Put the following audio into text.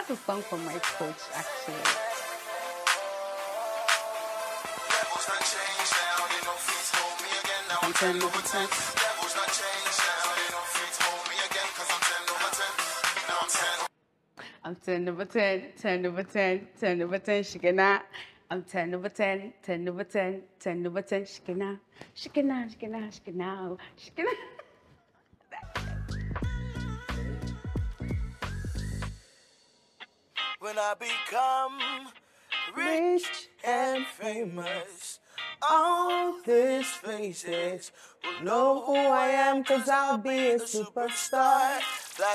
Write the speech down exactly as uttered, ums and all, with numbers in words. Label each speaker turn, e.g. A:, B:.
A: That's a song from my coach, actually. I'm ten over ten. I'm ten over ten, ten over ten, ten over ten, Shikina. I'm ten over ten, ten over ten, ten over ten, Shikina. Shikina, Shikina, Shikina, Shikina.
B: When I become rich and famous, all these faces will know who I am, 'cause I'll be a superstar.